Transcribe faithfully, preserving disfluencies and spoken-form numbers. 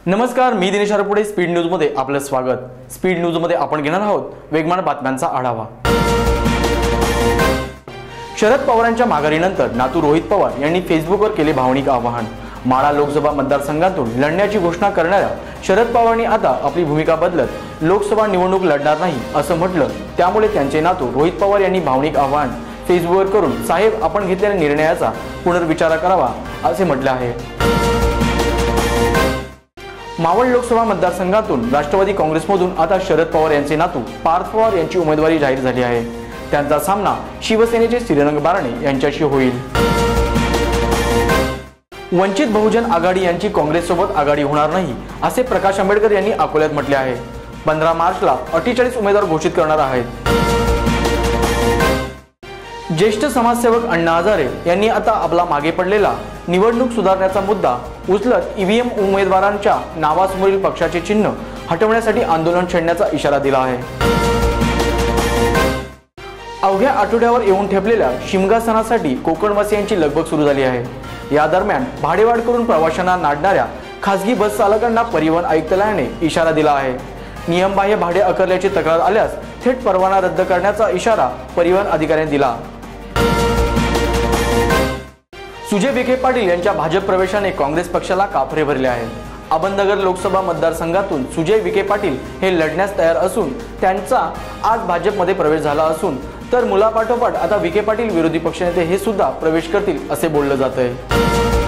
नमस्कार, मी Dinesh Harpude. Speed news मध्ये आपलं स्वागत. स्पीड न्यूज मध्ये आपण घेणार आहोत वेगवान बातम्यांचा आढावा. शरद पवारांच्या माघारीनंतर नातू रोहित पवार यांनी फेसबुकवर केले भावनिक आवाहन. माढा लोकसभा मतदारसंघातून लढण्याची घोषणा करणाऱ्या शरद पवारांनी आता आपली भूमिका बदलत लोकसभा निवडणूक लढणार नाही असं म्हटलं. त्यामुळे त्यांचे नातू रोहित पवार यांनी भावनिक आवाहन फेसबुकवर करून साहेब, आपण घेतलेल्या निर्णयाचा पुनर्विचार करावा असे म्हटले आहे. मावळ लोकसभा मतदारसंघातून राष्ट्रवादी काँग्रेसमधून आता शरद पवार यांचे नातू पार्थ पवार यांची उमेदवारी जाहीर झाली आहे. त्यांचा सामना शिवसेनेचे श्रीरंग बारणे यांच्याशी होईल. वंचित बहुजन आघाडी यांची काँग्रेससोबत आघाडी होणार नाही असे प्रकाश आंबेडकर यांनी अकोल्यात म्हटले आहे. पंधरा मार्चला अठ्ठेचाळीस उमेदवार घोषित करणार आहेत. ज्येष्ठ समाजसेवक अण्णा हजारे यांनी आता आपला मागे पडलेला निवडणूक सुधारण्याचा मुद्दा उचलत ईव्हीएम उमेदवारांच्या नावासमोरील पक्षाचे चिन्ह हटवण्यासाठी आंदोलन छेडण्याचा इशारा दिला आहे. अवघ्या आठवड्यावर येऊन ठेपलेल्या शिमगा सणासाठी कोकणवासियांची लगबग सुरू झाली आहे. या दरम्यान भाडेवाढ करून प्रवाशांना नाडणाऱ्या खासगी बस चालकांना परिवहन आयुक्तालयाने इशारा दिला आहे. नियमबाह्य भाडे आकारल्याची तक्रार आल्यास थेट परवाना रद्द करण्याचा इशारा परिवहन अधिकाऱ्यांनी दिला. सुजय विखे पाटील यांच्या भाजप प्रवेशाने काँग्रेस पक्षाला काफरे भरले आहेत. अहमदनगर लोकसभा मतदारसंघातून सुजय विखे पाटील हे लढण्यास तयार असून त्यांचा आज भाजपमध्ये प्रवेश झाला असून तर मुलापाठोपाठ आता विखे पाटील विरोधी पक्षनेते हे सुद्धा प्रवेश करतील असे बोलले जात आहे.